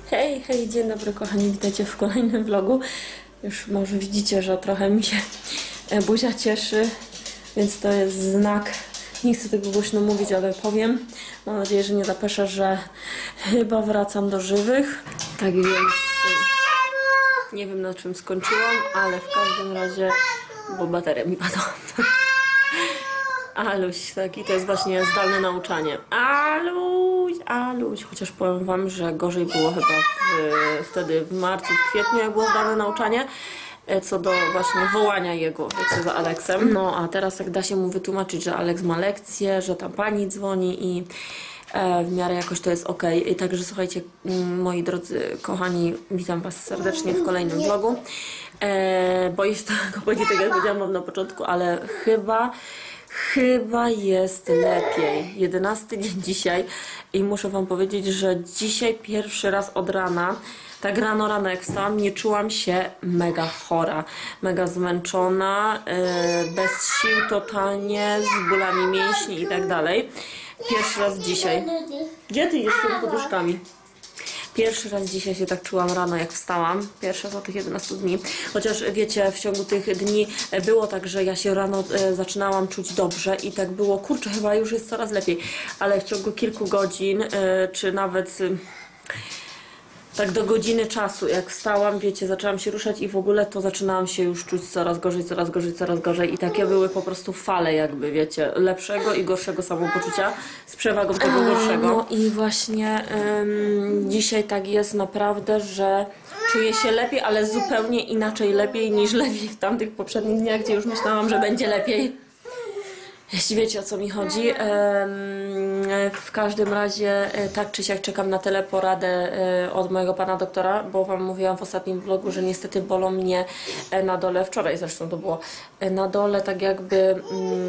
Hej, hej, dzień dobry kochani, witajcie w kolejnym vlogu. Już może widzicie, że trochę mi się buzia cieszy, więc to jest znak. Nie chcę tego głośno mówić, ale powiem. Mam nadzieję, że nie zapeszę, że chyba wracam do żywych. Tak więc nie wiem, na czym skończyłam, ale w każdym razie, bo bateria mi padła. Aluś, taki to jest właśnie zdalne nauczanie. Aluś. Chociaż powiem wam, że gorzej było chyba wtedy w marcu, w kwietniu, jak było zdalne nauczanie, co do właśnie wołania jego, wiecie, za Aleksem. No a teraz jak da się mu wytłumaczyć, że Aleks ma lekcję, że tam pani dzwoni i w miarę jakoś to jest ok. I także słuchajcie, moi drodzy kochani, witam was serdecznie w kolejnym vlogu. Boję się tego powiedzieć, tak jak powiedziałam na początku, ale chyba jest lepiej. 11 dzień dzisiaj i muszę wam powiedzieć, że dzisiaj pierwszy raz od rana, tak rano jak wstałam, nie czułam się mega chora, mega zmęczona, bez sił totalnie, z bólami mięśni i tak dalej. Pierwszy raz dzisiaj. Gdzie ty idziesz z tymi poduszkami? Pierwszy raz dzisiaj się tak czułam rano, jak wstałam. Pierwszy raz od tych 11 dni. Chociaż wiecie, w ciągu tych dni było tak, że ja się rano zaczynałam czuć dobrze i tak było, kurczę, chyba już jest coraz lepiej. Ale w ciągu kilku godzin, czy nawet tak do godziny czasu, jak wstałam, wiecie, zaczęłam się ruszać i w ogóle to zaczynałam się już czuć coraz gorzej i takie były po prostu fale jakby, wiecie, lepszego i gorszego samopoczucia z przewagą tego gorszego. No i właśnie dzisiaj tak jest naprawdę, że czuję się lepiej, ale zupełnie inaczej lepiej niż lepiej w tamtych poprzednich dniach, gdzie już myślałam, że będzie lepiej. Jeśli wiecie, o co mi chodzi. W każdym razie tak czy siak czekam na teleporadę od mojego pana doktora, bo wam mówiłam w ostatnim vlogu, że niestety bolą mnie na dole, wczoraj zresztą to było, na dole tak jakby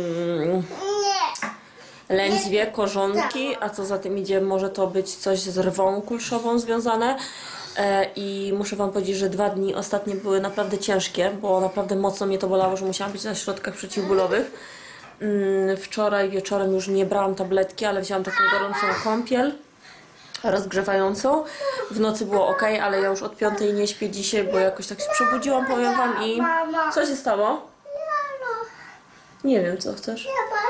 lędźwie, korzonki, a co za tym idzie, może to być coś z rwą kulszową związane. I muszę wam powiedzieć, że 2 dni ostatnie były naprawdę ciężkie, bo naprawdę mocno mnie to bolało, że musiałam być na środkach przeciwbólowych. Wczoraj wieczorem już nie brałam tabletki, ale wzięłam taką gorącą kąpiel rozgrzewającą. W nocy było ok, ale ja już od 5 nie śpię dzisiaj, bo jakoś tak się przebudziłam, powiem wam. I co się stało? Nie wiem, co chcesz.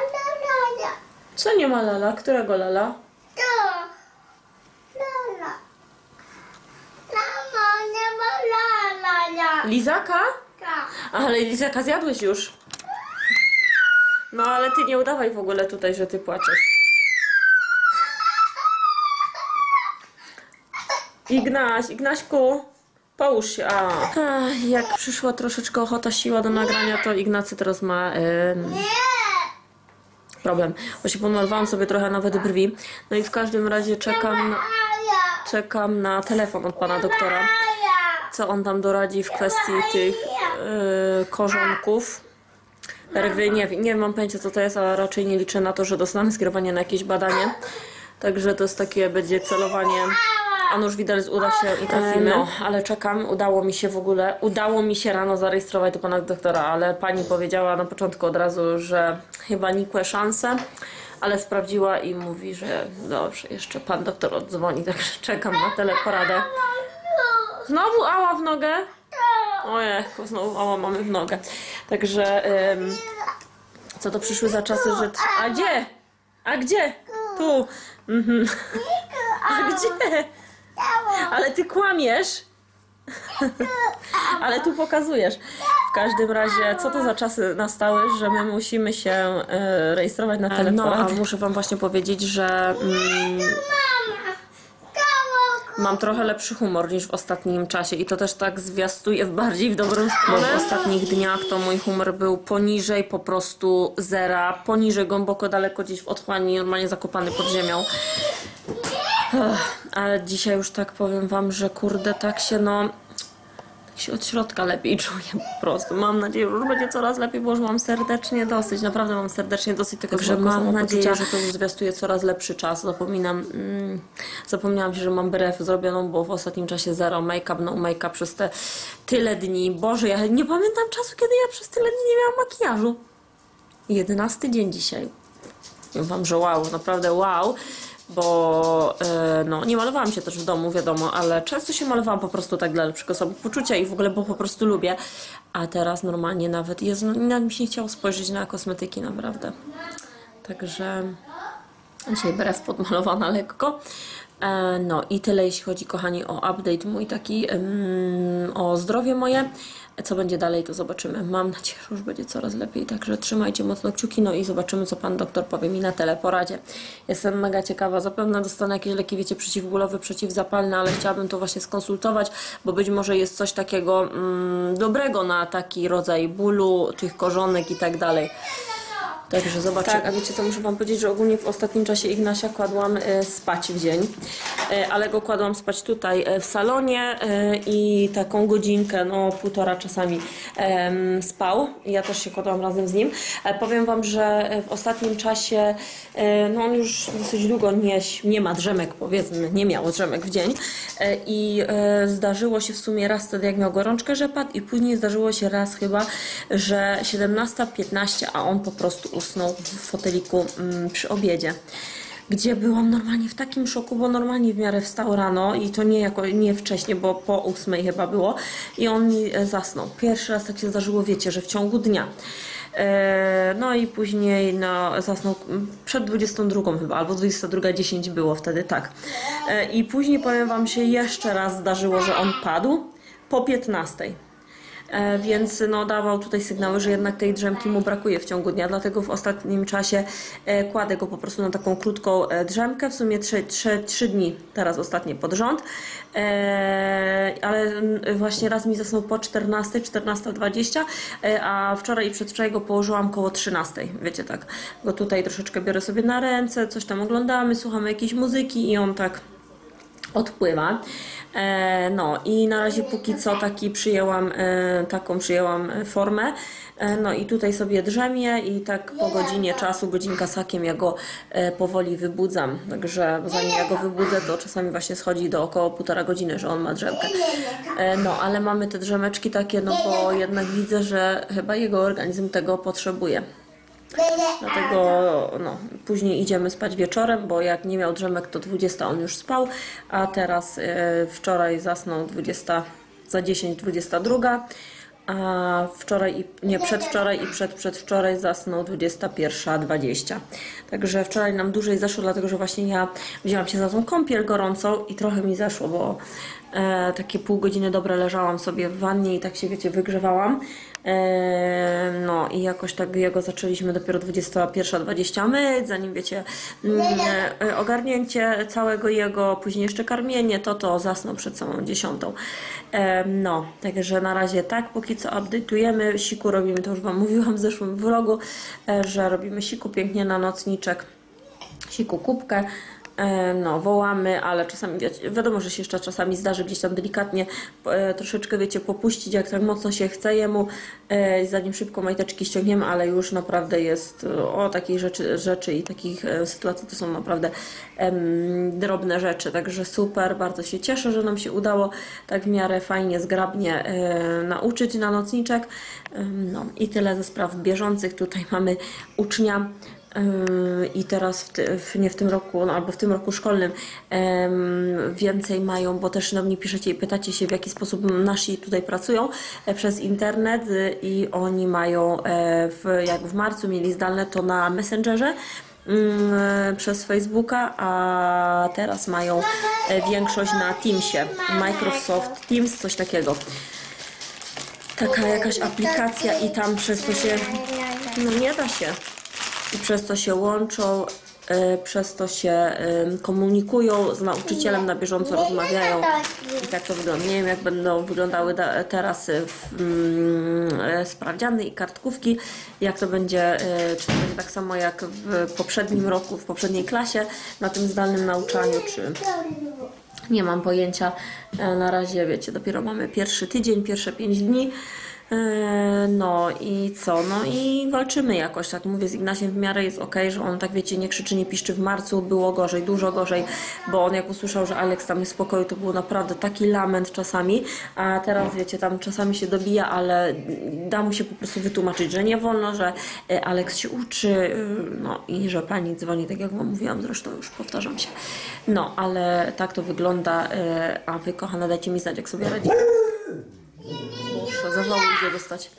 Co nie ma lala? Którego lala? Lizaka? Ale lizaka zjadłeś już. No ale ty nie udawaj w ogóle tutaj, że ty płaczesz. Ignaśku, połóż się. Jak przyszła troszeczkę ochota, siła do nagrania, to Ignacy teraz ma problem. Właśnie pomalowałam sobie trochę nawet brwi. No i w każdym razie czekam na telefon od pana doktora. Co on tam doradzi w kwestii tych korzonków. Rwy, nie mam pojęcia, co to jest, ale raczej nie liczę na to, że dostanę skierowanie na jakieś badanie. Także to jest takie, będzie celowanie, a nuż widelec uda się i trafimy. No, ale czekam, udało mi się rano zarejestrować do pana doktora, ale pani powiedziała na początku od razu, że chyba nikłe szanse, ale sprawdziła i mówi, że dobrze, jeszcze pan doktor oddzwoni, także czekam na teleporadę. Znowu ała w nogę? Ojej, znowu ała mamy w nogę. Także co to przyszły za czasy, że... A gdzie? A gdzie? Tu. A gdzie? Ale ty kłamiesz. Ale tu pokazujesz. W każdym razie, co to za czasy nastały, że my musimy się rejestrować na teleforadę? No, a muszę wam właśnie powiedzieć, że... mam trochę lepszy humor niż w ostatnim czasie i to też tak zwiastuje bardziej w dobrą stronę. W ostatnich dniach to mój humor był poniżej po prostu zera, poniżej głęboko, daleko gdzieś w otchłani, normalnie zakopany pod ziemią. Ale dzisiaj już tak powiem wam, że kurde, tak się od środka lepiej czuję po prostu. Mam nadzieję, że już będzie coraz lepiej, bo już mam serdecznie dosyć, naprawdę mam serdecznie dosyć tego, że mam nadzieję, że to już zwiastuje coraz lepszy czas. Zapomniałam się, że mam brew zrobioną, bo w ostatnim czasie zero make-up, no make-up przez te tyle dni. Boże, ja nie pamiętam czasu, kiedy ja przez tyle dni nie miałam makijażu. 11 dzień dzisiaj. Powiem wam, że wow, naprawdę wow. bo no, nie malowałam się też w domu, wiadomo, ale często się malowałam po prostu tak dla lepszego samopoczucia i w ogóle, bo po prostu lubię. A teraz normalnie nawet jest, no, nawet mi się nie chciało spojrzeć na kosmetyki, naprawdę. Także dzisiaj brew podmalowana lekko. No i tyle, jeśli chodzi, kochani, o update mój taki, o zdrowie moje. Co będzie dalej, to zobaczymy. Mam nadzieję, że już będzie coraz lepiej, także trzymajcie mocno kciuki, no i zobaczymy, co pan doktor powie mi na teleporadzie. Jestem mega ciekawa, zapewne dostanę jakieś leki, wiecie, przeciwbólowe, przeciwzapalne, ale chciałabym to właśnie skonsultować, bo być może jest coś takiego dobrego na taki rodzaj bólu, tych korzonek i tak dalej. Także zobaczymy. Tak, a wiecie co, muszę wam powiedzieć, że ogólnie w ostatnim czasie Ignasia kładłam spać w dzień, ale go kładłam spać tutaj w salonie i taką godzinkę, no półtora czasami spał. Ja też się kładłam razem z nim. Powiem wam, że w ostatnim czasie, no on już dosyć długo nie ma drzemek, powiedzmy, nie miał drzemek w dzień i zdarzyło się w sumie raz wtedy, jak miał gorączkę, że padł, i później zdarzyło się raz chyba, że 17:15, a on po prostu usnął w foteliku przy obiedzie, gdzie byłam normalnie w takim szoku, bo normalnie w miarę wstał rano i to nie wcześnie, bo po 8 chyba było, i on mi zasnął. Pierwszy raz tak się zdarzyło, wiecie, że w ciągu dnia. No i później no, zasnął przed 22 chyba, albo 22:10 było wtedy, tak. I później, powiem wam, się jeszcze raz zdarzyło, że on padł po 15. Więc no, dawał tutaj sygnały, że jednak tej drzemki mu brakuje w ciągu dnia, dlatego w ostatnim czasie kładę go po prostu na taką krótką drzemkę, w sumie 3 dni teraz ostatnie pod rząd, ale właśnie raz mi zasnął po 14:20, a wczoraj i przedwczoraj go położyłam koło 13, wiecie, tak, go tutaj troszeczkę biorę sobie na ręce, coś tam oglądamy, słuchamy jakiejś muzyki i on tak odpływa. No i na razie póki co taką przyjęłam formę. No i tutaj sobie drzemie i tak po godzinie czasu, godzinka z hakiem, ja go powoli wybudzam. Także zanim ja go wybudzę, to czasami właśnie schodzi do około 1,5 godziny, że on ma drzemkę. No ale mamy te drzemeczki takie, no bo jednak widzę, że chyba jego organizm tego potrzebuje. Dlatego no, później idziemy spać wieczorem, bo jak nie miał drzemek, to 20 on już spał, a teraz wczoraj zasnął 22, a wczoraj przedwczoraj i przedwczoraj zasnął 21:20. Także wczoraj nam dłużej zeszło, dlatego że właśnie ja wzięłam się za tą kąpiel gorącą i trochę mi zeszło, bo takie pół godziny dobre leżałam sobie w wannie i tak się, wiecie, wygrzewałam. No i jakoś tak jego zaczęliśmy dopiero 21:20 myć, zanim, wiecie, ogarnięcie całego jego, później jeszcze karmienie, to zasnął przed samą 10. No, także na razie tak, póki co update'ujemy, siku robimy, to już wam mówiłam w zeszłym vlogu, że robimy siku pięknie na nocniczek, siku kubkę. No, wołamy, ale czasami, wiadomo, że się jeszcze czasami zdarzy gdzieś tam delikatnie troszeczkę, wiecie, popuścić, jak tak mocno się chce jemu, zanim szybko majteczki ściągniemy, ale już naprawdę jest o takiej rzeczy i takich sytuacji to są naprawdę drobne rzeczy, także super, bardzo się cieszę, że nam się udało tak w miarę fajnie, zgrabnie nauczyć na nocniczek. No i tyle ze spraw bieżących. Tutaj mamy ucznia. I teraz nie w tym roku, no, albo w tym roku szkolnym więcej mają, bo też do mnie piszecie i pytacie się, w jaki sposób nasi tutaj pracują przez internet, i oni mają, jak w marcu mieli zdalne, to na Messengerze przez Facebooka, a teraz mają większość na Teamsie, Microsoft Teams, coś takiego. Taka jakaś aplikacja i tam przez to się, no nie da się. I przez to się łączą, przez to się komunikują z nauczycielem, na bieżąco rozmawiają i tak to wygląda. Nie wiem, jak będą wyglądały teraz sprawdziany i kartkówki, jak to będzie, czy to będzie tak samo jak w poprzednim roku, w poprzedniej klasie na tym zdalnym nauczaniu, czy nie mam pojęcia. Na razie, wiecie, dopiero mamy pierwszy tydzień, pierwsze 5 dni. No i co? No i walczymy jakoś, tak mówię, z Ignaciem w miarę jest okej, że on tak wiecie, nie krzyczy, nie piszczy. W marcu było gorzej, dużo gorzej, bo on jak usłyszał, że Alex tam jest w spokoju, to był naprawdę taki lament czasami, a teraz wiecie, tam czasami się dobija, ale da mu się po prostu wytłumaczyć, że nie wolno, że Alex się uczy, no i że pani dzwoni, tak jak wam mówiłam, zresztą już powtarzam się. No, ale tak to wygląda, a wy kochane dajcie mi znać, jak sobie radzicie. Muszę zawału idzie dostać.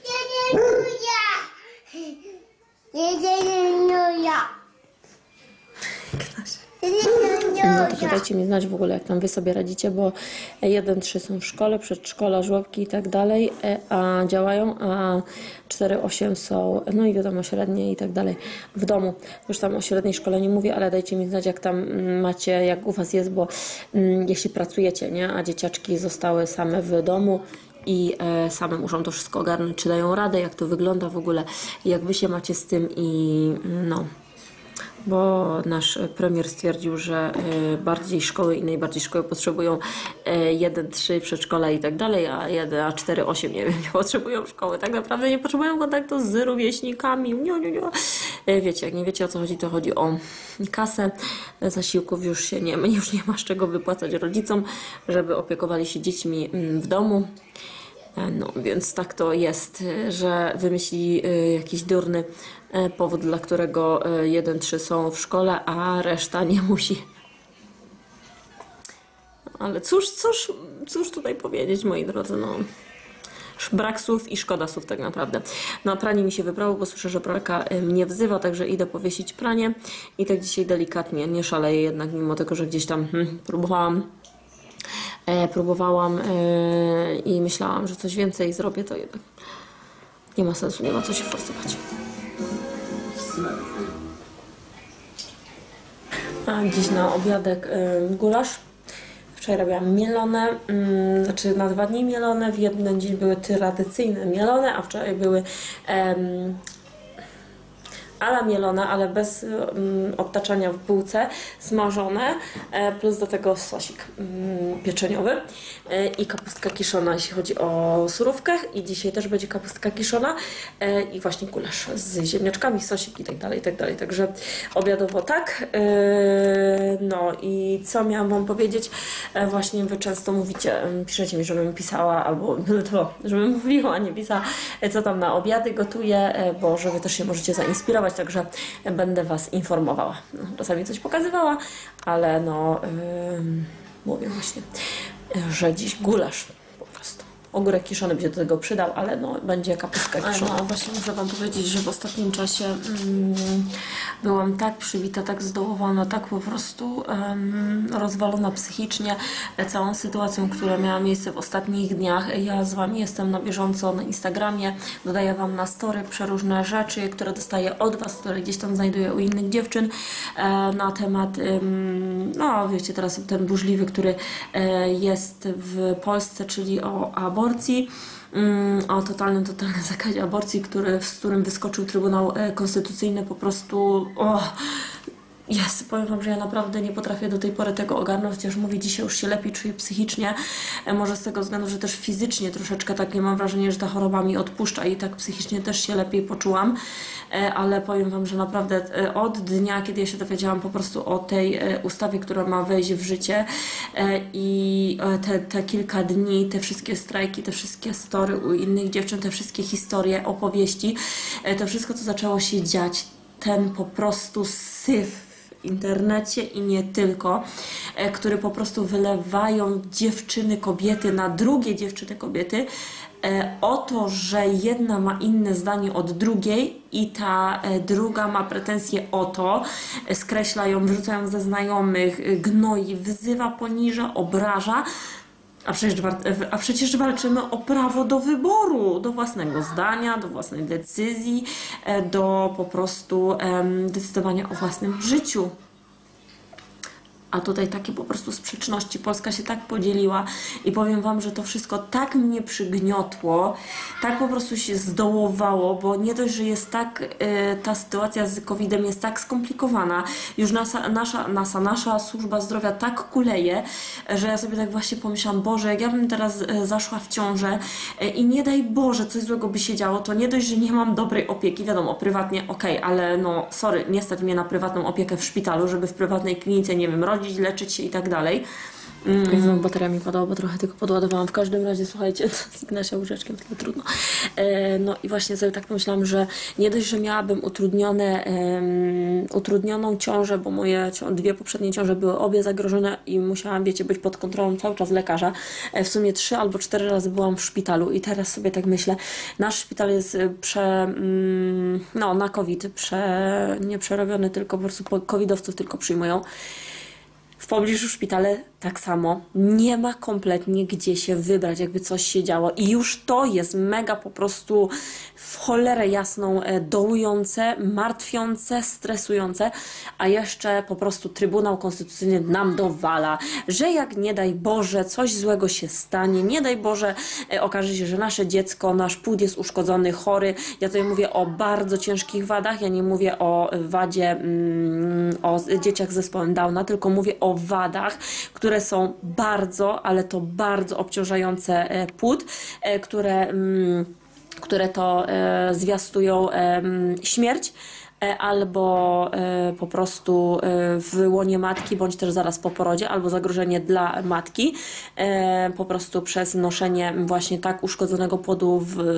No to dajcie mi znać w ogóle, jak tam wy sobie radzicie, bo 1-3 są w szkole, przedszkola, żłobki i tak dalej, a działają, a 4-8 są, no i wiadomo, średnie i tak dalej w domu. Już tam o średniej szkole nie mówię, ale dajcie mi znać, jak tam macie, jak u was jest, bo jeśli pracujecie, nie, a dzieciaczki zostały same w domu i same muszą to wszystko ogarnąć, czy dają radę, jak to wygląda w ogóle, jak wy się macie z tym i no... Bo nasz premier stwierdził, że bardziej szkoły i najbardziej szkoły potrzebują 1-3 przedszkola i tak dalej, a 4-8 nie wiem, nie potrzebują szkoły. Tak naprawdę nie potrzebują kontaktu z rówieśnikami. Wiecie, jak nie wiecie, o co chodzi, to chodzi o kasę. Zasiłków już nie ma z czego wypłacać rodzicom, żeby opiekowali się dziećmi w domu. No, więc tak to jest, że wymyśli jakiś durny powód, dla którego 1-3 są w szkole, a reszta nie musi. Ale cóż tutaj powiedzieć, moi drodzy, no. Brak słów i szkoda słów tak naprawdę. No, pranie mi się wybrało, bo słyszę, że pralka mnie wzywa, także idę powiesić pranie i tak dzisiaj delikatnie, nie szaleję jednak, mimo tego, że gdzieś tam próbowałam i myślałam, że coś więcej zrobię, to jednak nie ma sensu, nie ma co się forsować. A dziś na obiadek gulasz. Wczoraj robiłam mielone, znaczy na 2 dni mielone, w jeden dzień były tradycyjne mielone, a wczoraj były ala mielone, ale bez obtaczania w bułce, smażone, plus do tego sosik pieczeniowy i kapustka kiszona, jeśli chodzi o surówkę. I dzisiaj też będzie kapustka kiszona i właśnie gulasz z ziemniaczkami, sosik i tak dalej, i tak dalej. Także obiadowo tak. No i co miałam wam powiedzieć? Właśnie wy często mówicie, piszecie mi, żebym pisała, albo to, żebym mówiła, nie pisała, co tam na obiady gotuję, bo że wy też się możecie zainspirować, także będę was informowała. No, czasami coś pokazywała, ale no mówię właśnie, że dziś gulasz po prostu. Ogórek kiszony by się do tego przydał, ale no będzie kapustka kiszona. No właśnie muszę wam powiedzieć, że w ostatnim czasie byłam tak przybita, tak zdołowana, tak po prostu rozwalona psychicznie całą sytuacją, która miała miejsce w ostatnich dniach. Ja z wami jestem na bieżąco na Instagramie, dodaję wam na story przeróżne rzeczy, które dostaję od was, które gdzieś tam znajduję u innych dziewczyn na temat, no wiecie, teraz ten burzliwy, który jest w Polsce, czyli o aborcji, o totalnym zakazie aborcji, z którym wyskoczył Trybunał Konstytucyjny, po prostu powiem wam, że ja naprawdę nie potrafię do tej pory tego ogarnąć, chociaż mówię, dzisiaj już się lepiej czuję psychicznie, może z tego względu, że też fizycznie troszeczkę takie mam wrażenie, że ta choroba mi odpuszcza i tak psychicznie też się lepiej poczułam, ale powiem wam, że naprawdę od dnia, kiedy ja się dowiedziałam po prostu o tej ustawie, która ma wejść w życie i te kilka dni, te wszystkie strajki, te wszystkie story u innych dziewczyn, te wszystkie historie, opowieści, to wszystko, co zaczęło się dziać, ten po prostu syf w internecie i nie tylko, który po prostu wylewają dziewczyny, kobiety na drugie dziewczyny, kobiety, o to, że jedna ma inne zdanie od drugiej i ta druga ma pretensje o to, skreśla ją, wyrzucają ze znajomych, gnoi, wzywa, poniża, obraża. A przecież walczymy o prawo do wyboru, do własnego zdania, do własnej decyzji, do po prostu decydowania o własnym życiu. A tutaj takie po prostu sprzeczności. Polska się tak podzieliła i powiem Wam, że to wszystko tak mnie przygniotło, tak po prostu się zdołowało, bo nie dość, że jest tak, ta sytuacja z COVID-em jest tak skomplikowana, już nasza służba zdrowia tak kuleje, że ja sobie tak właśnie pomyślałam, Boże, jak ja bym teraz zaszła w ciążę i nie daj Boże, coś złego by się działo, to nie dość, że nie mam dobrej opieki, wiadomo, prywatnie okej, ale no sorry, nie stać mnie na prywatną opiekę w szpitalu, żeby w prywatnej klinice, nie wiem, rodzić, leczyć się i tak dalej. Znowu bateria mi padała, bo trochę tylko podładowałam. W każdym razie, słuchajcie, z Ignasia łyżeczkiem, tyle trudno. No i właśnie sobie tak pomyślałam, że nie dość, że miałabym utrudnioną ciążę, bo moje dwie poprzednie ciąże były obie zagrożone i musiałam, wiecie, być pod kontrolą cały czas lekarza. W sumie 3 albo 4 razy byłam w szpitalu i teraz sobie tak myślę, nasz szpital jest na COVID, nie przerobiony, tylko po prostu covidowców tylko przyjmują. W pobliżu szpitale tak samo. Nie ma kompletnie gdzie się wybrać, jakby coś się działo. I już to jest mega po prostu w cholerę jasną dołujące, martwiące, stresujące, a jeszcze po prostu Trybunał Konstytucyjny nam dowala, że jak nie daj Boże coś złego się stanie, nie daj Boże okaże się, że nasze dziecko, nasz płód jest uszkodzony, chory. Ja tutaj mówię o bardzo ciężkich wadach, ja nie mówię o wadzie, o dzieciach z zespołem Downa, tylko mówię o wadach, które są bardzo, ale to bardzo obciążające płód, które to zwiastują śmierć albo po prostu w łonie matki, bądź też zaraz po porodzie, albo zagrożenie dla matki, po prostu przez noszenie właśnie tak uszkodzonego płodu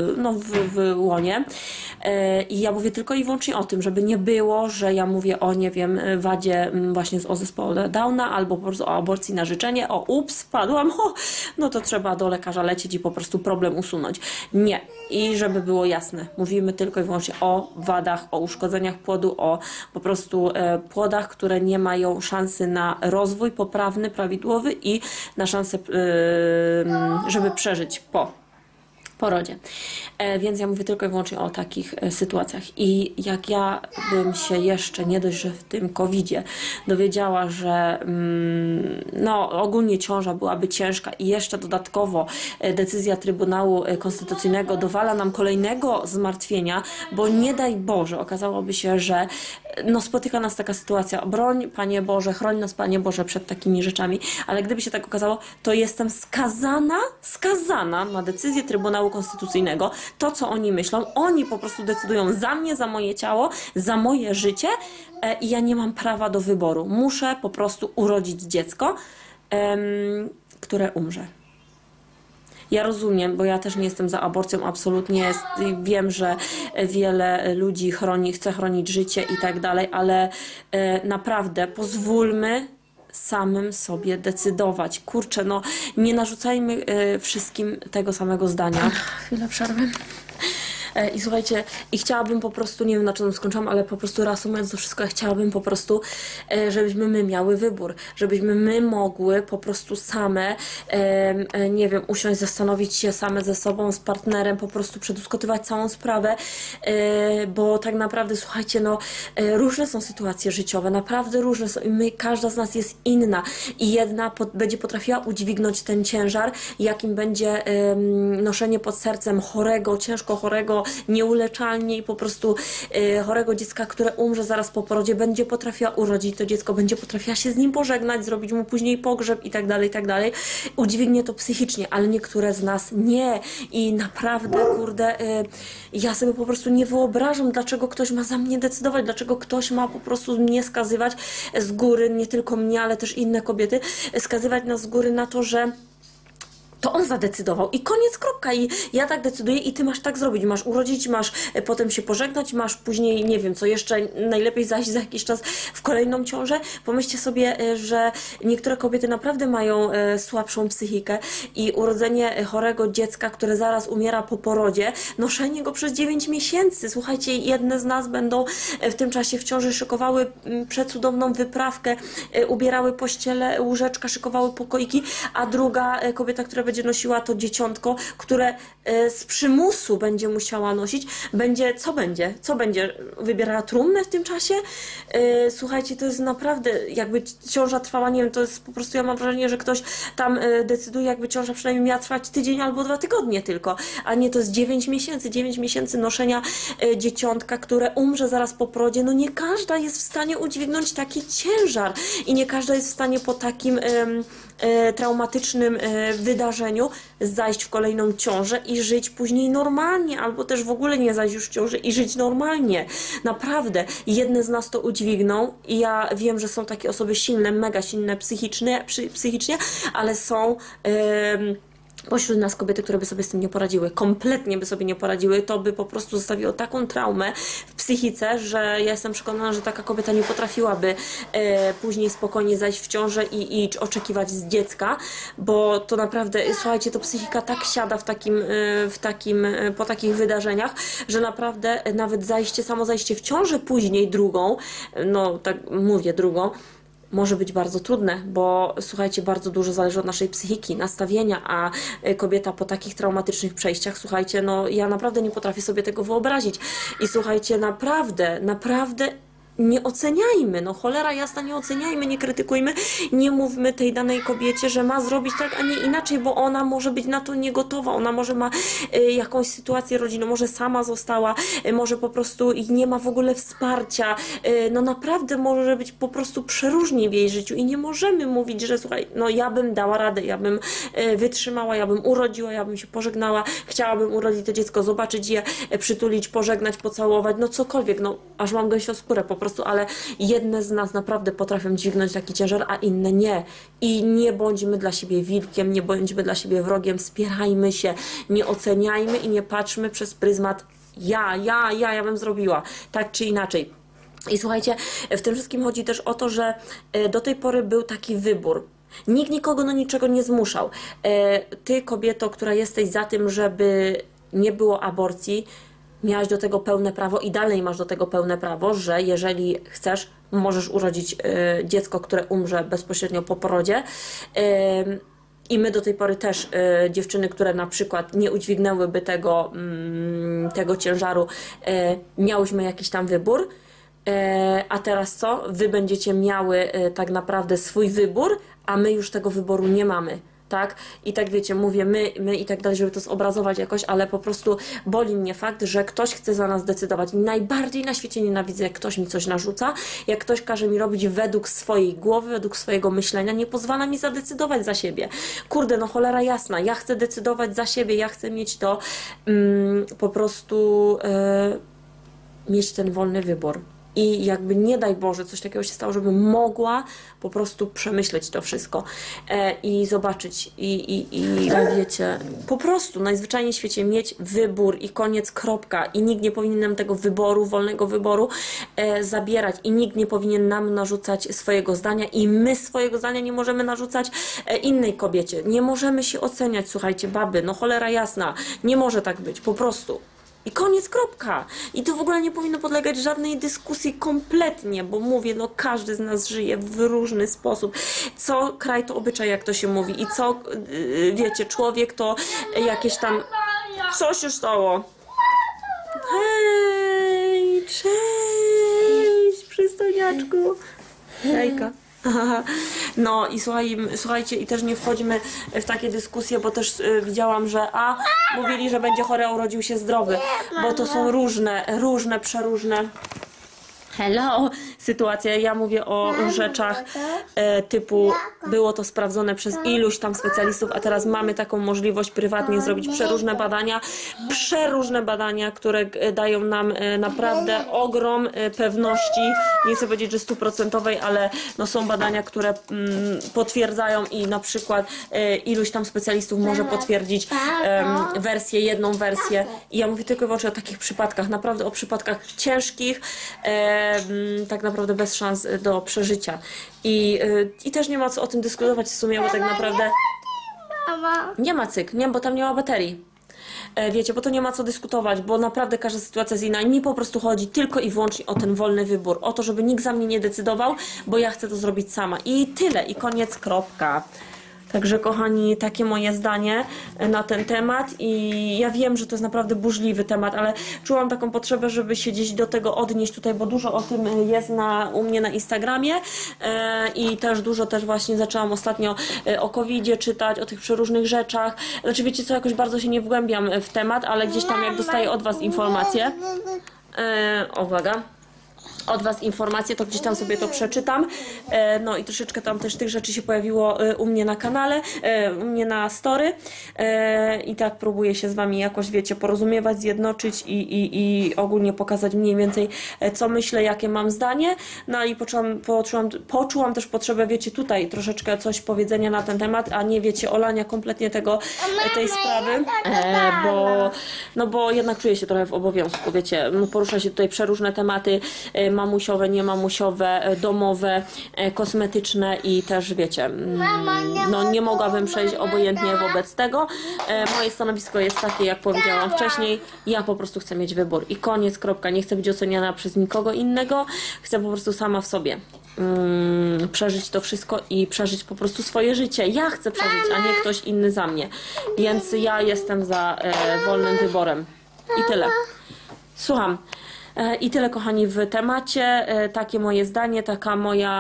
w łonie. I ja mówię tylko i wyłącznie o tym, żeby nie było, że ja mówię o, nie wiem, wadzie właśnie o zespole Downa, albo po prostu o aborcji na życzenie, wpadłam, no to trzeba do lekarza lecieć i po prostu problem usunąć. Nie. I żeby było jasne, mówimy tylko i wyłącznie o wadach, o uszkodzeniach płodu, o po prostu płodach, które nie mają szansy na rozwój poprawny, prawidłowy i na szansę, żeby przeżyć po porodzie. Więc ja mówię tylko i wyłącznie o takich sytuacjach. I jak ja bym się jeszcze, nie dość, że w tym COVID-zie dowiedziała, że ogólnie ciąża byłaby ciężka i jeszcze dodatkowo decyzja Trybunału Konstytucyjnego dowala nam kolejnego zmartwienia, bo nie daj Boże, okazałoby się, że spotyka nas taka sytuacja, broń Panie Boże, chroń nas Panie Boże przed takimi rzeczami, ale gdyby się tak okazało, to jestem skazana na decyzję Trybunału Konstytucyjnego, to co oni myślą, oni po prostu decydują za mnie, za moje ciało, za moje życie i ja nie mam prawa do wyboru. Muszę po prostu urodzić dziecko, które umrze. Ja rozumiem, bo ja też nie jestem za aborcją, absolutnie. Wiem, że wiele ludzi chce chronić życie i tak dalej, ale naprawdę pozwólmy samym sobie decydować. Kurczę, nie narzucajmy wszystkim tego samego zdania. Chwilę przerwy. I słuchajcie, chciałabym po prostu, nie wiem na czym skończyłam, ale po prostu reasumując to wszystko, ja chciałabym po prostu, żebyśmy my miały wybór, żebyśmy my mogły po prostu same, nie wiem, usiąść, zastanowić się same ze sobą, z partnerem, po prostu przedyskutować całą sprawę, bo tak naprawdę, słuchajcie, różne są sytuacje życiowe, naprawdę różne są i każda z nas jest inna i jedna będzie potrafiła udźwignąć ten ciężar, jakim będzie noszenie pod sercem chorego, ciężko chorego, nieuleczalnie i po prostu chorego dziecka, które umrze zaraz po porodzie, będzie potrafiła urodzić to dziecko, będzie potrafiła się z nim pożegnać, zrobić mu później pogrzeb i tak dalej, udźwignie to psychicznie, ale niektóre z nas nie i naprawdę, kurde, ja sobie po prostu nie wyobrażam, dlaczego ktoś ma za mnie decydować, dlaczego ktoś ma po prostu mnie skazywać z góry, nie tylko mnie, ale też inne kobiety, skazywać nas z góry na to, że to on zadecydował i koniec, kropka. I ja tak decyduję i ty masz tak zrobić. Masz urodzić, masz potem się pożegnać, masz później, nie wiem co jeszcze, najlepiej zajść za jakiś czas w kolejną ciążę. Pomyślcie sobie, że niektóre kobiety naprawdę mają słabszą psychikę i urodzenie chorego dziecka, które zaraz umiera po porodzie, noszenie go przez 9 miesięcy. Słuchajcie, jedne z nas będą w tym czasie w ciąży szykowały przecudowną wyprawkę, ubierały pościele, łóżeczka, szykowały pokoiki, a druga kobieta, która będzie będzie nosiła to dzieciątko, które z przymusu będzie musiała nosić, co będzie? Co będzie? Wybierała trumnę w tym czasie? Słuchajcie, to jest naprawdę, jakby ciąża trwała, nie wiem, to jest po prostu, ja mam wrażenie, że ktoś tam decyduje, jakby ciąża przynajmniej miała trwać tydzień albo 2 tygodnie tylko, a nie, to jest 9 miesięcy noszenia dzieciątka, które umrze zaraz po porodzie. No nie każda jest w stanie udźwignąć taki ciężar i nie każda jest w stanie po takim traumatycznym wydarzeniu zajść w kolejną ciążę i żyć później normalnie, albo też w ogóle nie zajść już w ciążę i żyć normalnie. Naprawdę, jedne z nas to udźwigną i ja wiem, że są takie osoby silne, mega silne psychicznie, ale są pośród nas kobiety, które by sobie z tym nie poradziły, kompletnie by sobie nie poradziły, to by po prostu zostawiło taką traumę w psychice, że ja jestem przekonana, że taka kobieta nie potrafiłaby później spokojnie zajść w ciążę i oczekiwać z dziecka, bo to naprawdę, słuchajcie, to psychika tak siada po takich wydarzeniach, że naprawdę nawet samo zajście w ciążę później drugą, no tak mówię drugą, może być bardzo trudne, bo słuchajcie, bardzo dużo zależy od naszej psychiki, nastawienia, a kobieta po takich traumatycznych przejściach, słuchajcie, no ja naprawdę nie potrafię sobie tego wyobrazić. I słuchajcie, naprawdę nie oceniajmy, no cholera jasna, nie oceniajmy, nie krytykujmy, nie mówmy tej danej kobiecie, że ma zrobić tak, a nie inaczej, bo ona może być na to niegotowa, ona może ma jakąś sytuację rodzinną, może sama została, może po prostu i nie ma w ogóle wsparcia, no naprawdę może być po prostu przeróżnie w jej życiu i nie możemy mówić, że słuchaj, no ja bym dała radę, ja bym wytrzymała, ja bym urodziła, ja bym się pożegnała, chciałabym urodzić to dziecko, zobaczyć je, przytulić, pożegnać, pocałować, no cokolwiek, no aż mam gęsią skórę po prostu, ale jedne z nas naprawdę potrafią dźwignąć taki ciężar, a inne nie. I nie bądźmy dla siebie wilkiem, nie bądźmy dla siebie wrogiem, wspierajmy się, nie oceniajmy i nie patrzmy przez pryzmat ja bym zrobiła, tak czy inaczej. I słuchajcie, w tym wszystkim chodzi też o to, że do tej pory był taki wybór. Nikt nikogo do niczego nie zmuszał. Ty, kobieto, która jesteś za tym, żeby nie było aborcji, miałaś do tego pełne prawo i dalej masz do tego pełne prawo, że jeżeli chcesz, możesz urodzić dziecko, które umrze bezpośrednio po porodzie. I my do tej pory też, dziewczyny, które na przykład nie udźwignęłyby tego ciężaru, miałyśmy jakiś tam wybór. A teraz co? Wy będziecie miały tak naprawdę swój wybór, a my już tego wyboru nie mamy. Tak? I tak wiecie, mówię my i tak dalej, żeby to zobrazować jakoś, ale po prostu boli mnie fakt, że ktoś chce za nas decydować. Najbardziej na świecie nienawidzę, jak ktoś mi coś narzuca, jak ktoś każe mi robić według swojej głowy, według swojego myślenia, nie pozwala mi zadecydować za siebie. Kurde, no cholera jasna, ja chcę decydować za siebie, ja chcę mieć to po prostu mieć ten wolny wybór. I jakby nie daj Boże, coś takiego się stało, żebym mogła po prostu przemyśleć to wszystko i zobaczyć i wiecie, po prostu najzwyczajniej w świecie mieć wybór i koniec, kropka. I nikt nie powinien nam tego wyboru, wolnego wyboru zabierać i nikt nie powinien nam narzucać swojego zdania i my swojego zdania nie możemy narzucać innej kobiecie. Nie możemy się oceniać, słuchajcie, baby, no cholera jasna, nie może tak być, po prostu. I koniec, kropka. I to w ogóle nie powinno podlegać żadnej dyskusji kompletnie, bo mówię, no każdy z nas żyje w różny sposób. Co kraj to obyczaj, jak to się mówi. I co, wiecie, człowiek to jakieś tam... Co się stało? Hej, cześć, przystojniaczku. Hejka. No i słuchajcie, i też nie wchodźmy w takie dyskusje, bo też widziałam, że mówili, że będzie chory, a urodził się zdrowy, bo to są różne, przeróżne sytuacje. Ja mówię o rzeczach typu było to sprawdzone przez iluś tam specjalistów, a teraz mamy taką możliwość prywatnie zrobić przeróżne badania, które dają nam naprawdę ogrom pewności, nie chcę powiedzieć, że 100%, ale no są badania, które potwierdzają i na przykład iluś tam specjalistów może potwierdzić jedną wersję i ja mówię tylko i wyłącznie o takich przypadkach, naprawdę o przypadkach ciężkich, tak naprawdę bez szans do przeżycia. I też nie ma co o tym dyskutować w sumie, bo tak naprawdę nie ma bo tam nie ma baterii. Wiecie, bo to nie ma co dyskutować, bo naprawdę każda sytuacja jest inna i mi po prostu chodzi tylko i wyłącznie o ten wolny wybór, o to, żeby nikt za mnie nie decydował, bo ja chcę to zrobić sama. I tyle, i koniec, kropka. Także kochani, takie moje zdanie na ten temat i ja wiem, że to jest naprawdę burzliwy temat, ale czułam taką potrzebę, żeby się gdzieś do tego odnieść tutaj, bo dużo o tym jest u mnie na Instagramie i też dużo właśnie zaczęłam ostatnio o COVID-zie czytać, o tych przeróżnych rzeczach. Znaczy wiecie co, jakoś bardzo się nie wgłębiam w temat, ale gdzieś tam jak dostaję od Was informacje, uwaga, od Was informacje, to gdzieś tam sobie to przeczytam. No i troszeczkę tam też tych rzeczy się pojawiło u mnie na kanale, u mnie na story. I tak próbuję się z Wami jakoś, wiecie, porozumiewać, zjednoczyć i ogólnie pokazać mniej więcej, co myślę, jakie mam zdanie. No i poczułam też potrzebę, wiecie, tutaj troszeczkę coś powiedzenia na ten temat, a nie, wiecie, olania kompletnie tej sprawy, bo jednak czuję się trochę w obowiązku, wiecie, porusza się tutaj przeróżne tematy, mamusiowe, niemamusiowe, domowe, kosmetyczne i też wiecie, no nie mogłabym przejść obojętnie wobec tego. Moje stanowisko jest takie, jak powiedziałam wcześniej, ja po prostu chcę mieć wybór i koniec, kropka, nie chcę być oceniana przez nikogo innego, chcę po prostu sama w sobie przeżyć to wszystko i przeżyć po prostu swoje życie. Ja chcę przeżyć, a nie ktoś inny za mnie, więc ja jestem za wolnym wyborem i tyle. Słucham. I tyle, kochani, w temacie. Takie moje zdanie, taka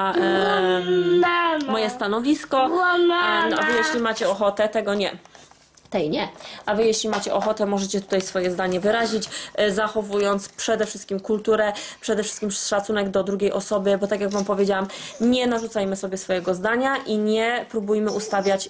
moje stanowisko. A wy jeśli macie ochotę, tego nie. Tej nie. A wy jeśli macie ochotę, możecie tutaj swoje zdanie wyrazić, zachowując przede wszystkim kulturę, przede wszystkim szacunek do drugiej osoby, bo tak jak Wam powiedziałam, nie narzucajmy sobie swojego zdania i nie próbujmy ustawiać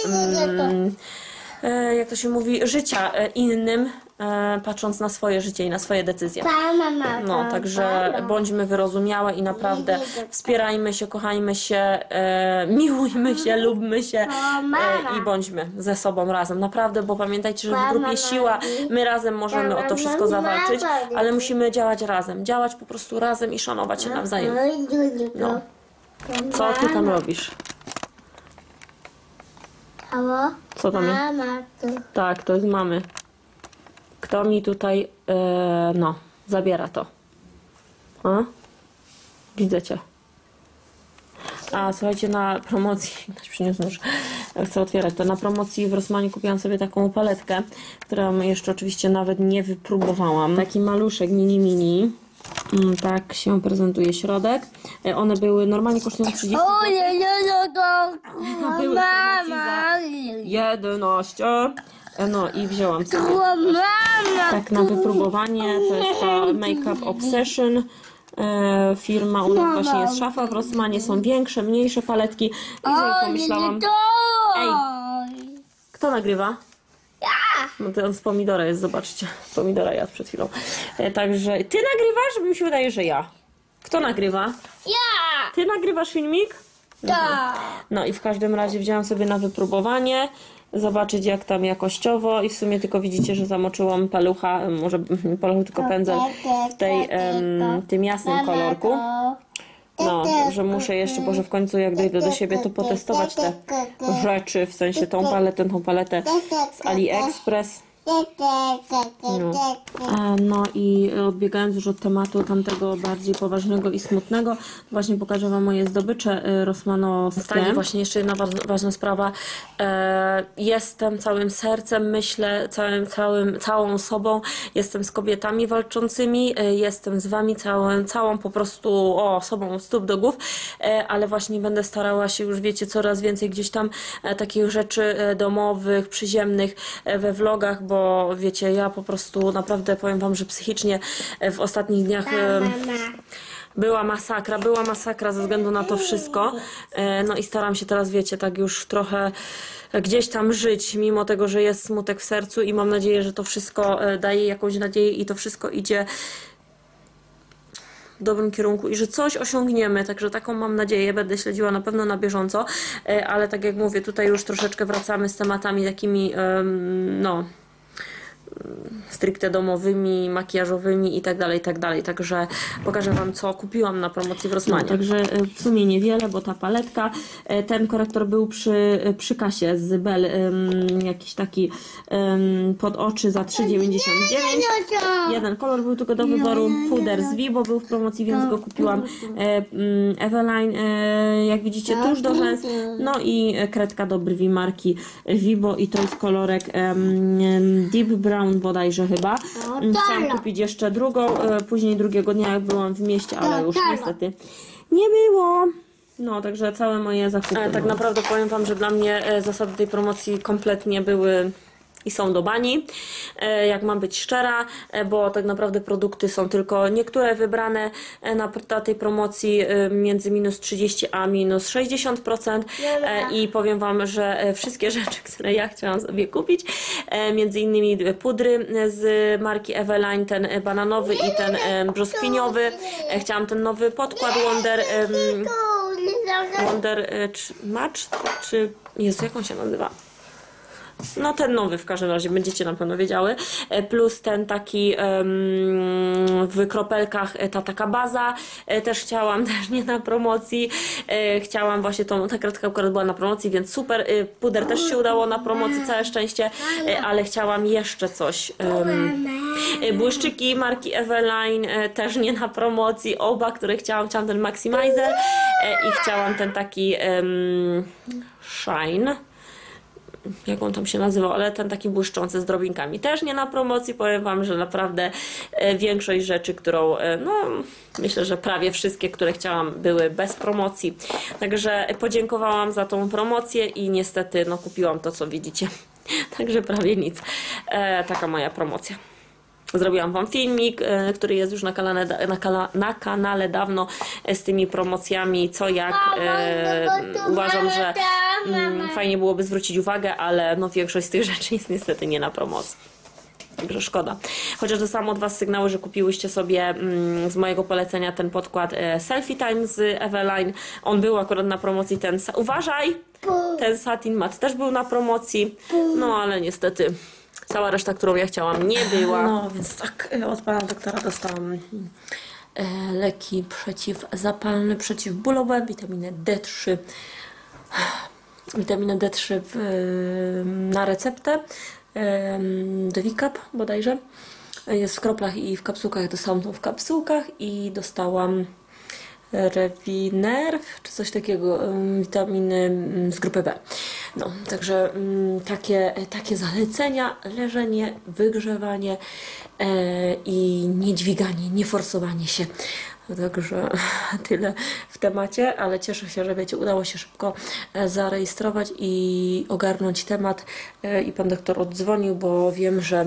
jak to się mówi, życia innym, patrząc na swoje życie i na swoje decyzje. No, także bądźmy wyrozumiałe i naprawdę wspierajmy się, kochajmy się, miłujmy się, lubmy się i bądźmy ze sobą razem. Naprawdę, bo pamiętajcie, że w grupie siła, my razem możemy o to wszystko zawalczyć, ale musimy działać razem. Działać po prostu razem i szanować się nawzajem. No. Co ty tam robisz? Halo? Co tam jest? Mama, tu. Tak, to jest mamy. Kto mi tutaj, no, zabiera to? A? Widzę cię. A, słuchajcie, na promocji, przyniosę już, chcę otwierać to, na promocji w Rossmanie kupiłam sobie taką paletkę, którą jeszcze oczywiście nawet nie wypróbowałam. Taki maluszek mini. Tak się prezentuje środek. One były, normalnie kosztują 30 zł. Były w promocji za 11. No i wzięłam sobie tak na wypróbowanie. To jest ta Makeup Obsession. Firma, u nas właśnie jest szafa w Rossmanie. Są większe, mniejsze paletki. I sobie pomyślałam, ej, kto nagrywa? No to on z pomidora jest, zobaczcie. Pomidora jadł przed chwilą. Także ty nagrywasz? Bo mi się wydaje, że ja. Kto nagrywa? Ja! Ty nagrywasz filmik? Tak. No i w każdym razie wzięłam sobie na wypróbowanie. Zobaczyć jak tam jakościowo i w sumie tylko widzicie, że zamoczyłam palucha, może nie paluch, tylko pędzel w tym jasnym kolorku. No, że muszę jeszcze, Boże, w końcu jak dojdę do siebie, to potestować te rzeczy, w sensie tą paletę z AliExpress. No i odbiegając już od tematu tamtego bardziej poważnego i smutnego, właśnie pokażę Wam moje zdobycze rossmanowskie. I właśnie jeszcze jedna ważna sprawa. Jestem całym sercem, myślę, całą sobą. Jestem z kobietami walczącymi, jestem z Wami całą po prostu osobą od stóp do głów, ale właśnie będę starała się już, wiecie, coraz więcej gdzieś tam takich rzeczy domowych, przyziemnych we vlogach, bo wiecie, ja po prostu naprawdę powiem Wam, że psychicznie w ostatnich dniach była masakra ze względu na to wszystko. No i staram się teraz, wiecie, tak już trochę gdzieś tam żyć, mimo tego, że jest smutek w sercu i mam nadzieję, że to wszystko daje jakąś nadzieję i to wszystko idzie w dobrym kierunku i że coś osiągniemy, także taką mam nadzieję, będę śledziła na pewno na bieżąco, ale tak jak mówię, tutaj już troszeczkę wracamy z tematami takimi, no, stricte domowymi, makijażowymi i tak dalej, i tak dalej. Także pokażę Wam, co kupiłam na promocji w Rossmanie. Także w sumie niewiele, bo ta paletka, ten korektor był przy kasie z Bell, jakiś taki pod oczy za 3,99. Jeden kolor był tylko do wyboru, puder z Vibo był w promocji, więc go kupiłam. Eveline, jak widzicie, tuż do rzęs, no i kredka do brwi marki Vibo i to jest kolorek Deep Brown bodajże chyba. Chciałam kupić jeszcze drugą, później drugiego dnia jak byłam w mieście, ale już niestety nie było. No, także całe moje zakupy. Tak naprawdę powiem Wam, że dla mnie zasady tej promocji kompletnie były i są do bani, jak mam być szczera, bo tak naprawdę produkty są tylko niektóre wybrane na tej promocji między minus 30 a minus 60% i powiem Wam, że wszystkie rzeczy, które ja chciałam sobie kupić, między innymi pudry z marki Eveline, ten bananowy i ten brzoskwiniowy, chciałam ten nowy podkład Wonder Match, czy Jezu, jak on się nazywa? No ten nowy w każdym razie, będziecie na pewno wiedziały, plus ten taki w kropelkach, ta taka baza, też chciałam, też nie na promocji, chciałam właśnie ta kredka akurat była na promocji, więc super, puder też się udało na promocji, całe szczęście, ale chciałam jeszcze coś, błyszczyki marki Eveline, też nie na promocji, oba, które chciałam ten Maximizer i chciałam ten taki Shine, jak on tam się nazywał, ale ten taki błyszczący z drobinkami. Też nie na promocji, powiem Wam, że naprawdę większość rzeczy, którą, no myślę, że prawie wszystkie, które chciałam, były bez promocji. Także podziękowałam za tą promocję i niestety no kupiłam to, co widzicie. Także prawie nic. Taka moja promocja. Zrobiłam Wam filmik, który jest już na kanale dawno z tymi promocjami, co jak. Uważam, że fajnie byłoby zwrócić uwagę, ale no większość z tych rzeczy jest niestety nie na promocji. Także szkoda. Chociaż dostałam od Was sygnały, że kupiłyście sobie z mojego polecenia ten podkład Selfie Time z Eveline. On był akurat na promocji, uważaj! Ten Satin Matte też był na promocji, no ale niestety cała reszta, którą ja chciałam, nie była. No więc tak, od Pana doktora dostałam leki przeciwzapalne, przeciwbólowe, witaminę D3. Witaminę D3 na receptę. Devicap bodajże. Jest w kroplach i w kapsułkach. Dostałam tą w kapsułkach i dostałam Revinerv, czy coś takiego, witaminy z grupy B. No, także takie zalecenia, leżenie, wygrzewanie i niedźwiganie, nie forsowanie się. Także tyle w temacie, ale cieszę się, że wiecie, udało się szybko zarejestrować i ogarnąć temat i Pan doktor oddzwonił, bo wiem, że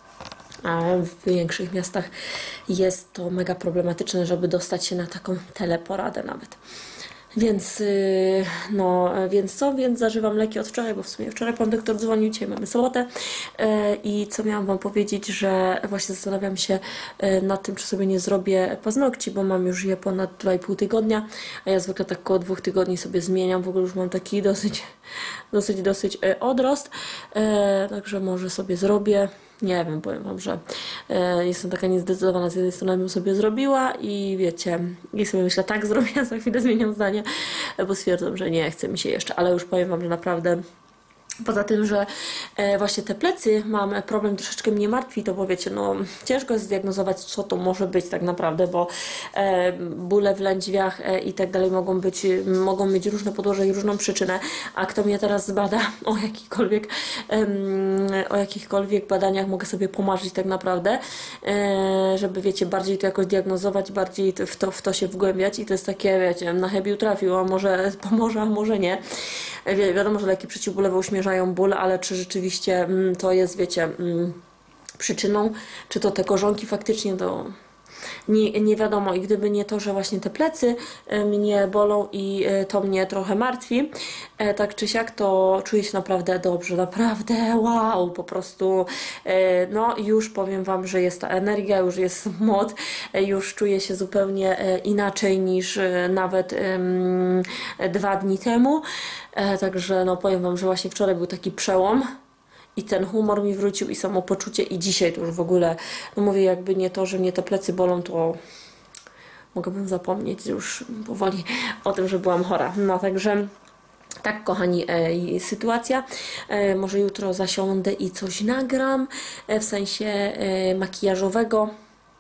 w większych miastach jest to mega problematyczne, żeby dostać się na taką teleporadę nawet. Więc więc zażywam leki od wczoraj, bo w sumie wczoraj Pan doktor dzwonił, dzisiaj mamy sobotę i co miałam Wam powiedzieć, że właśnie zastanawiam się nad tym, czy sobie nie zrobię paznokci, bo mam już je ponad 2,5 tygodnia, a ja zwykle tak około 2 tygodni sobie zmieniam, w ogóle już mam taki dosyć odrost, także może sobie zrobię. Nie wiem, powiem Wam, że jestem taka niezdecydowana. Z jednej strony bym sobie zrobiła i wiecie, i sobie myślę, tak zrobię, za chwilę zmieniam zdanie, bo stwierdzam, że nie chce mi się jeszcze, ale już powiem Wam, że naprawdę poza tym, że właśnie te plecy mam problem, troszeczkę mnie martwi, to bo wiecie, no ciężko jest zdiagnozować, co to może być tak naprawdę, bo bóle w lędźwiach i tak dalej mogą mieć różne podłoże i różną przyczynę, a kto mnie teraz zbada o jakichkolwiek badaniach, mogę sobie pomarzyć tak naprawdę, żeby wiecie, bardziej to jakoś diagnozować, bardziej w to się wgłębiać i to jest takie, wiecie, na chybił trafił, a może pomoże, a może nie. Wiadomo, że leki przeciwbólowe uśmierzają ból, ale czy rzeczywiście to jest, wiecie, przyczyną, czy to te korzonki faktycznie, to nie wiadomo. I gdyby nie to, że właśnie te plecy mnie bolą i to mnie trochę martwi, tak czy siak, to czuję się naprawdę dobrze, naprawdę wow, po prostu no już powiem Wam, że jest ta energia, już jest moc, już czuję się zupełnie inaczej niż nawet 2 dni temu, także no powiem Wam, że właśnie wczoraj był taki przełom. i ten humor mi wrócił i samopoczucie i dzisiaj to już w ogóle, no mówię, jakby nie to, że mnie te plecy bolą, to mogłabym zapomnieć już powoli o tym, że byłam chora. No także tak, kochani, sytuacja. Może jutro zasiądę i coś nagram, w sensie makijażowego.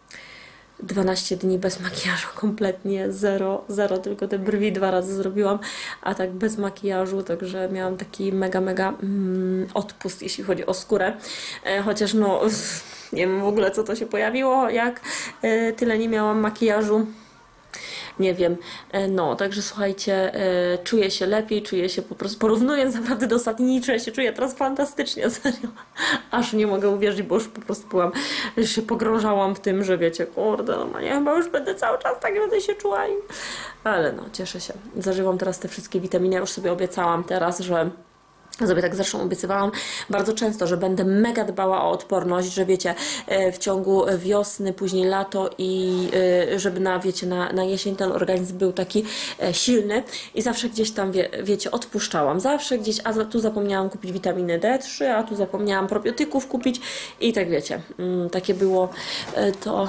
12 dni bez makijażu, kompletnie zero, tylko te brwi 2 razy zrobiłam, a tak bez makijażu, także miałam taki mega odpust, jeśli chodzi o skórę, chociaż no nie wiem w ogóle co to się pojawiło, jak tyle nie miałam makijażu. Nie wiem, no, także słuchajcie, czuję się lepiej, czuję się po prostu, porównując naprawdę do ostatniej, czuję teraz fantastycznie, serio. Aż nie mogę uwierzyć, bo już po prostu byłam, już się pogrążałam w tym, że wiecie, kurde, no nie, chyba już będę cały czas tak będę się czuła. Ale no, cieszę się. Zażywam teraz te wszystkie witaminy, ja już sobie obiecałam teraz, że sobie tak zresztą obiecywałam bardzo często, że będę mega dbała o odporność, że wiecie, w ciągu wiosny, później lato i żeby wiecie, na jesień ten organizm był taki silny i zawsze gdzieś tam, wiecie, odpuszczałam. Zawsze gdzieś, a tu zapomniałam kupić witaminę D3, a tu zapomniałam probiotyków kupić i tak wiecie, takie było to...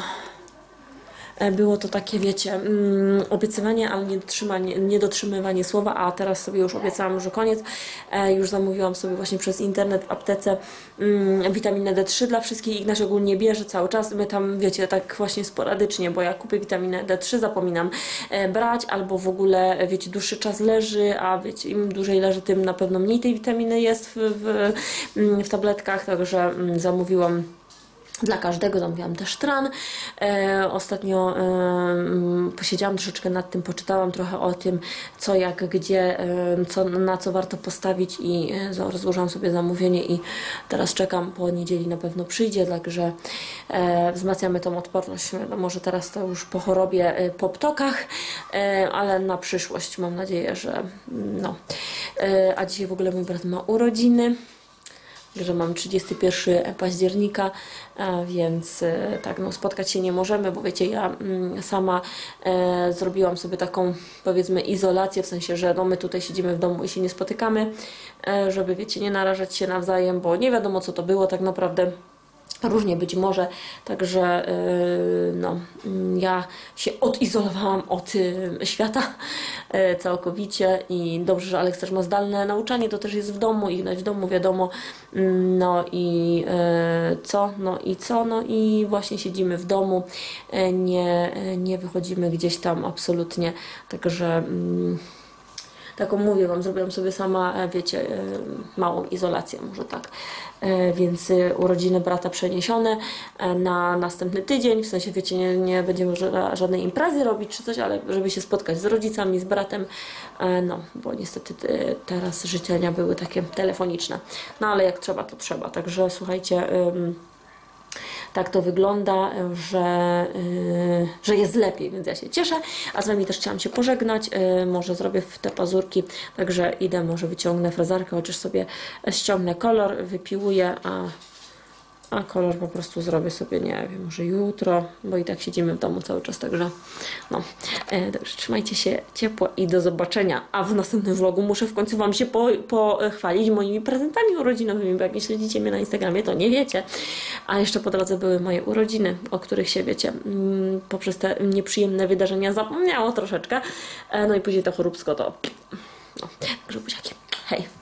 Było to takie, wiecie, obiecywanie, ale niedotrzymywanie słowa, a teraz sobie już obiecałam, że koniec. Już zamówiłam sobie właśnie przez internet w aptece witaminę D3 dla wszystkich. Ignaś ogólnie bierze cały czas. My tam, wiecie, tak właśnie sporadycznie, bo ja kupię witaminę D3, zapominam brać, albo w ogóle, wiecie, dłuższy czas leży, a wiecie, im dłużej leży, tym na pewno mniej tej witaminy jest w tabletkach, także zamówiłam dla każdego, zamówiłam też tran. Ostatnio posiedziałam troszeczkę nad tym, poczytałam trochę o tym, co, jak, gdzie, na co warto postawić i rozłożyłam sobie zamówienie i teraz czekam, po niedzieli na pewno przyjdzie, także wzmacniamy tą odporność. Wiadomo, że teraz to już po chorobie, po ptokach, ale na przyszłość mam nadzieję, że no. A dzisiaj w ogóle mój brat ma urodziny, że mam 31 października, więc tak, no spotkać się nie możemy, bo wiecie, ja sama zrobiłam sobie taką, powiedzmy, izolację, w sensie, że no my tutaj siedzimy w domu i się nie spotykamy, żeby, wiecie, nie narażać się nawzajem, bo nie wiadomo co to było tak naprawdę. Różnie być może, także no, ja się odizolowałam od świata całkowicie i dobrze, że Aleks też ma zdalne nauczanie, to też jest w domu i w domu wiadomo, no i no i właśnie siedzimy w domu, nie wychodzimy gdzieś tam absolutnie, także taką mówię wam, zrobiłam sobie sama, wiecie, małą izolację, może tak. Więc urodziny brata przeniesione na następny tydzień, w sensie, wiecie, nie będziemy żadnej imprezy robić czy coś, ale żeby się spotkać z rodzicami, z bratem, no, bo niestety teraz życzenia były takie telefoniczne. No ale jak trzeba, to trzeba. Także słuchajcie, tak to wygląda, że jest lepiej, więc ja się cieszę. A z Wami też chciałam się pożegnać. Może zrobię w te pazurki, także idę, może wyciągnę frezarkę, chociaż sobie ściągnę kolor, wypiłuję, a kolor po prostu zrobię sobie, nie wiem, może jutro, bo i tak siedzimy w domu cały czas, także no. Także trzymajcie się ciepło i do zobaczenia. A w następnym vlogu muszę w końcu Wam się pochwalić moimi prezentami urodzinowymi, bo jak nie śledzicie mnie na Instagramie, to nie wiecie. A jeszcze po drodze były moje urodziny, o których się, wiecie, poprzez te nieprzyjemne wydarzenia zapomniało troszeczkę. No i później to choróbsko to... No, także buziaki. Hej!